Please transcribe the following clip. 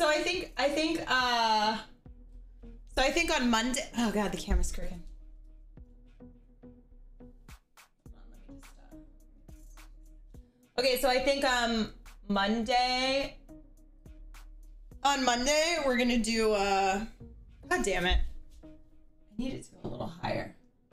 So I think on Monday. Oh God, the camera's crooked. Okay, so I think Monday. On Monday, we're gonna do God damn it. I need it to go a little higher.